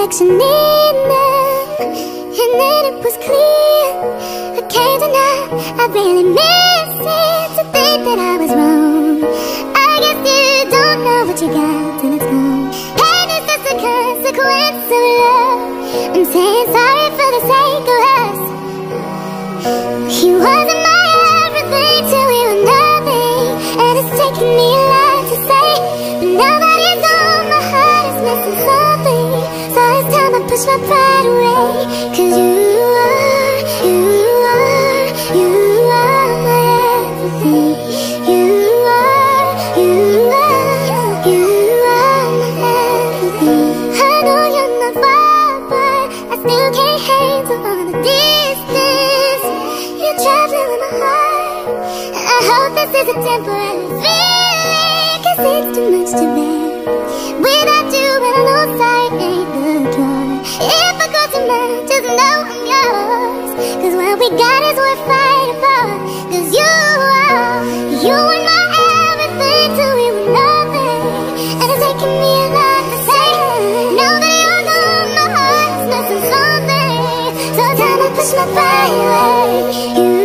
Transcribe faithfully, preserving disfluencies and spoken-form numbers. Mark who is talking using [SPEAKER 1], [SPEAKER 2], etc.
[SPEAKER 1] affection in them, and then it was clear. I can't deny I really miss it. To think that I was wrong, I guess you don't know what you got till it's gone. Pain is just a consequence of love. I'm saying sorry for the sake of us. He wasn't my everything till we were nothing, and it's taken me a lot to say. But now that he's gone, my heart is missing something. So it's time I push my pride away. Cause you are, you are, you are my everything. You are, you are, you are my everything. I know you're not far, but I still can't handle all the distance. You're traveling with my heart, and I hope this is a temporary feeling, cause it's too much to bear without you, and I know sight ain't the cure. If I go too much, just know I'm yours, cause what we got is worth fighting for. Cause you are, you were my everything till we were nothing, and it's taking me a lot to say. Now that you're gone, my heart is missing something. So time to push my pride away. You